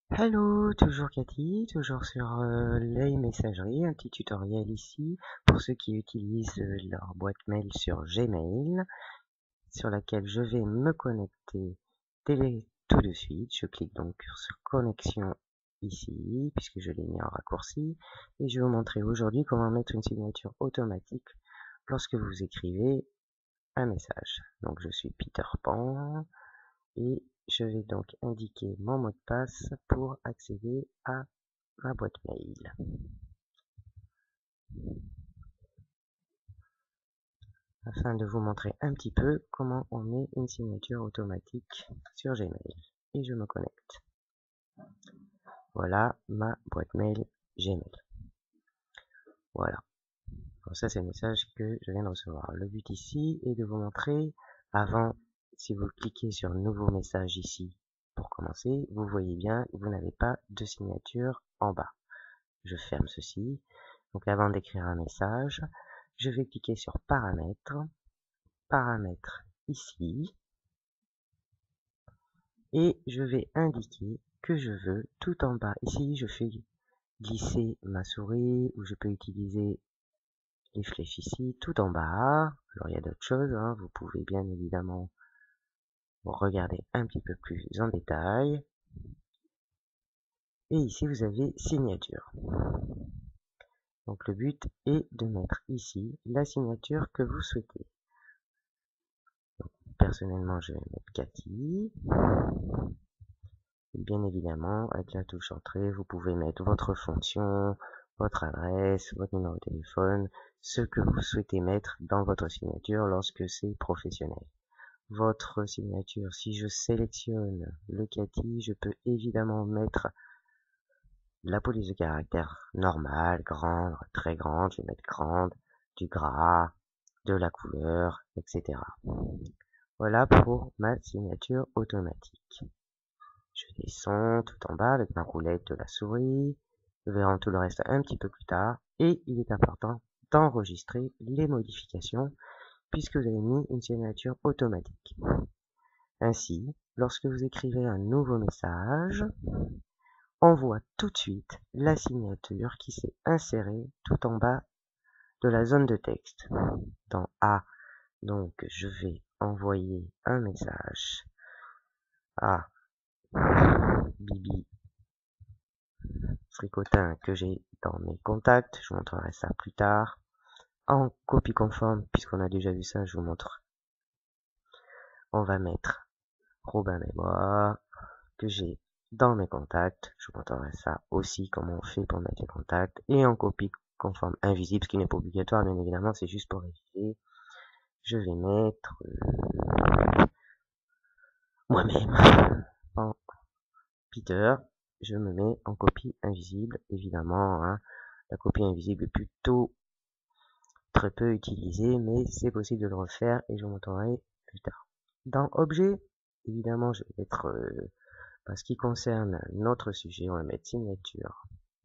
Hello, toujours Cathy, toujours sur les messageries, un petit tutoriel ici pour ceux qui utilisent leur boîte mail sur Gmail, sur laquelle je vais me connecter tout de suite. Je clique donc sur connexion ici, puisque je l'ai mis en raccourci, et je vais vous montrer aujourd'hui comment mettre une signature automatique lorsque vous écrivez un message. Donc je suis Peter Pan, et je vais donc indiquer mon mot de passe pour accéder à ma boîte mail. Afin de vous montrer un petit peu comment on met une signature automatique sur Gmail. Et je me connecte. Voilà ma boîte mail Gmail. Voilà. Donc ça c'est le message que je viens de recevoir. Le but ici est de vous montrer, avant, si vous cliquez sur nouveau message ici pour commencer, vous voyez bien, vous n'avez pas de signature en bas. Je ferme ceci. Donc avant d'écrire un message, je vais cliquer sur paramètres, paramètres ici, et je vais indiquer que je veux tout en bas. Ici, je fais glisser ma souris, ou je peux utiliser les flèches ici, tout en bas. Alors il y a d'autres choses, hein. Vous pouvez bien évidemment regarder un petit peu plus en détail. Et ici, vous avez signature. Donc le but est de mettre ici la signature que vous souhaitez. Donc, personnellement, je vais mettre Cathy. Et bien évidemment, avec la touche entrée, vous pouvez mettre votre fonction, votre adresse, votre numéro de téléphone, ce que vous souhaitez mettre dans votre signature lorsque c'est professionnel. Votre signature, si je sélectionne le Cathy, je peux évidemment mettre la police de caractère normale, grande, très grande, je vais mettre grande, du gras, de la couleur, etc. Voilà pour ma signature automatique. Je descends tout en bas avec ma roulette de la souris. Nous verrons tout le reste un petit peu plus tard. Et il est important d'enregistrer les modifications puisque vous avez mis une signature automatique. Ainsi, lorsque vous écrivez un nouveau message, on voit tout de suite la signature qui s'est insérée tout en bas de la zone de texte. Dans A, donc je vais envoyer un message à Bibi Fricotin que j'ai dans mes contacts. Je vous montrerai ça plus tard. En copie conforme, puisqu'on a déjà vu ça, je vous montre. On va mettre Robin Mémoire que j'ai dans mes contacts. Je vous montrerai ça aussi, comment on fait pour mettre les contacts. Et en copie conforme invisible, ce qui n'est pas obligatoire, bien évidemment, c'est juste pour vérifier. Je vais mettre moi-même en Peter. Je me mets en copie invisible, évidemment. Hein. La copie invisible est plutôt très peu utilisée, mais c'est possible de le refaire et je vous montrerai plus tard. Dans objet, évidemment, je vais mettre, ce qui concerne notre sujet, on va mettre signature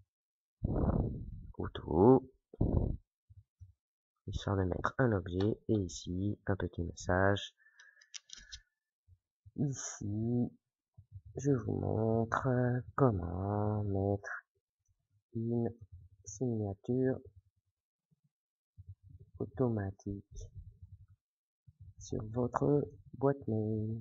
auto, histoire de mettre un objet, et ici, un petit message. Ici, je vous montre comment mettre une signature automatique sur votre boîte mail.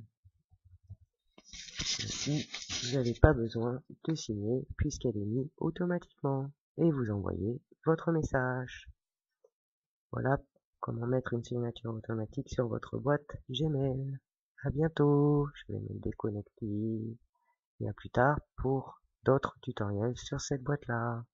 Ici, vous n'avez pas besoin de signer puisqu'elle est mise automatiquement et vous envoyez votre message. Voilà comment mettre une signature automatique sur votre boîte Gmail. À bientôt, je vais me déconnecter et à plus tard pour d'autres tutoriels sur cette boîte-là.